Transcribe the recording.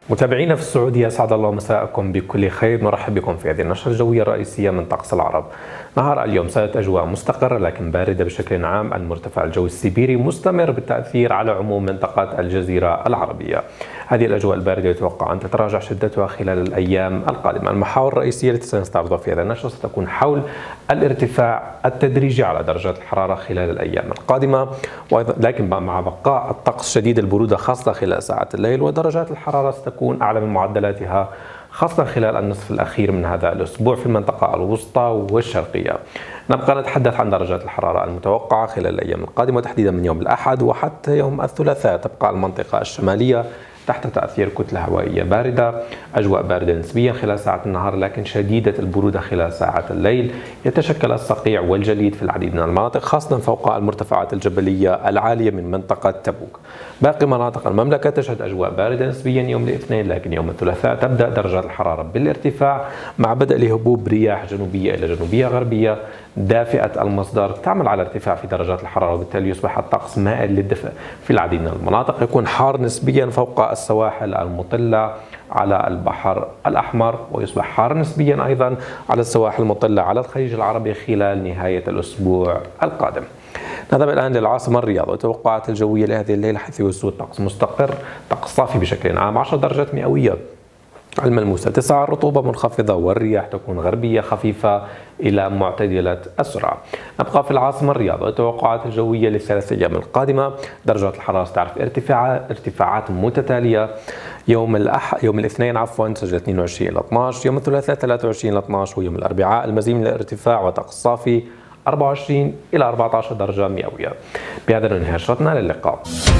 متابعينا في السعودية، أسعد الله مساءكم بكل خير. نرحب بكم في هذه النشرة الجوية الرئيسية من طقس العرب. نهار اليوم سادت أجواء مستقرة لكن باردة بشكل عام. المرتفع الجوي السيبيري مستمر بالتأثير على عموم منطقة الجزيرة العربية. هذه الأجواء الباردة يتوقع أن تتراجع شدتها خلال الأيام القادمة. المحاور الرئيسية التي سنستعرضها في هذا النشرة ستكون حول الارتفاع التدريجي على درجات الحرارة خلال الأيام القادمة، لكن مع بقاء الطقس شديد البرودة خاصة خلال ساعات الليل، ودرجات الحرارة ستكون أعلى من معدلاتها خاصة خلال النصف الأخير من هذا الأسبوع في المنطقة الوسطى والشرقية. نبقى نتحدث عن درجات الحرارة المتوقعة خلال الأيام القادمة، تحديدا من يوم الأحد وحتى يوم الثلاثاء. تبقى المنطقة الشمالية تحت تأثير كتلة هوائية باردة، أجواء باردة نسبيا خلال ساعات النهار لكن شديدة البرودة خلال ساعات الليل. يتشكل الصقيع والجليد في العديد من المناطق خاصة فوق المرتفعات الجبلية العالية من منطقة تبوك. باقي مناطق المملكة تشهد أجواء باردة نسبيا يوم الاثنين، لكن يوم الثلاثاء تبدأ درجات الحرارة بالارتفاع مع بدء لهبوب رياح جنوبية إلى جنوبية غربية دافئة المصدر تعمل على ارتفاع في درجات الحرارة، وبالتالي يصبح الطقس مائل للدفء في العديد من المناطق. يكون حار نسبيا فوق السواحل المطلة على البحر الأحمر، ويصبح حار نسبيا أيضا على السواحل المطلة على الخليج العربي خلال نهاية الأسبوع القادم. نذهب الآن للعاصمة الرياض والتوقعات الجوية لهذه الليلة، حيث يسود طقس مستقر، طقس صافي بشكل عام، 10 درجات مئوية الملموسة، 9 الرطوبة منخفضة، والرياح تكون غربية خفيفة إلى معتدلة السرعة. نبقى في العاصمة الرياض والتوقعات الجوية للثلاث أيام القادمة. درجات الحرارة ستعرف ارتفاعات متتالية. يوم الاثنين تسجل 22 إلى 12، يوم الثلاثاء 23 إلى 12، ويوم الأربعاء المزيد من الارتفاع وطقس صافي 24 إلى 14 درجة مئوية. بهذا ننهي نشرتنا، للقاء.